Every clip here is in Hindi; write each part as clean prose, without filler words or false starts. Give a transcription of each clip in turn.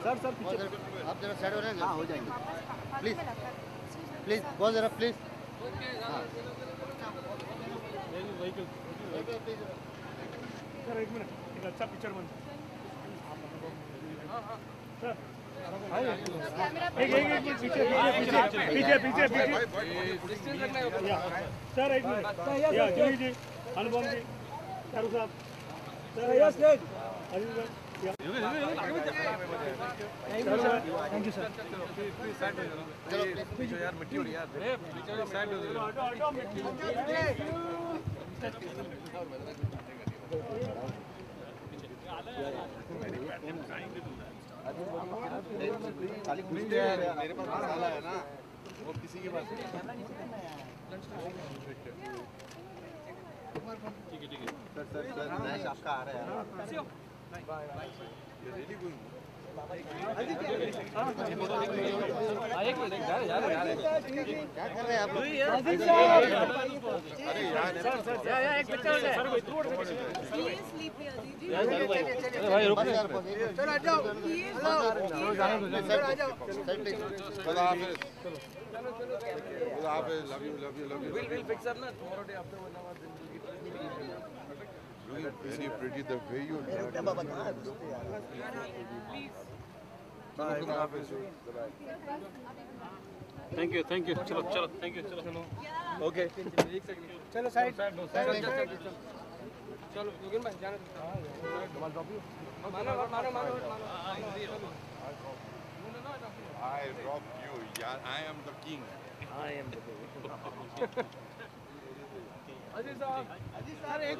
सर पीछे आप जरा साइड हो रहे हैं। हाँ हो जाएंगे प्लीज प्लीज बहुत जरा प्लीज। सर एक मिनट, एक अच्छा पिक्चर बन सर। एक पीछे सर, एक मिनट। जूही जी, अनुपम जी, शाहरुख साहब सर, अजीज भाई, थैंक यू सर। चलो यार मिट्टी हो रही है यार, साइड हो खाली कुछ मेरे पास मसाला है ना, वो किसी के पास ठीक है सर नैश आपका आ रहा है एक मिनट यार क्या कर रहे हैं आप लोग? अरे यार एक पिक्चर है सर, कोई तोड़ दे भाई रुक चलो आ जाओ प्लीज, सर आ जाओ सर प्लीज। चलो आप love you will fix up ना tomorrow day after 1 hour very pretty the way you thank you चलो thank you चलो ओके चलो साइड चलो योगेन भाई जाने मानो I robbed you यार, I am the king, I am the king। Aziz sir एक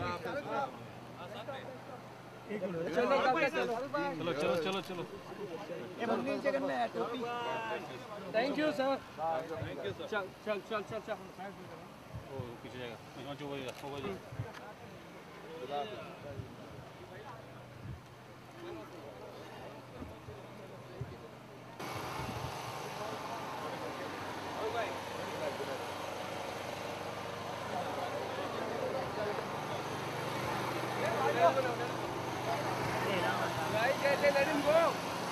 चलो ये मम्मी नीचे करना है टोपी। थैंक यू सर, चल ओ पीछे जाएगा जो होगा let him go।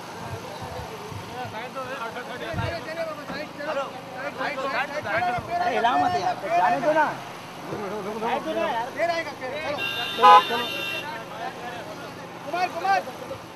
अरे हिलाओ मत यार, जाने दो ना, फिर आएगा फिर। चलो कुमार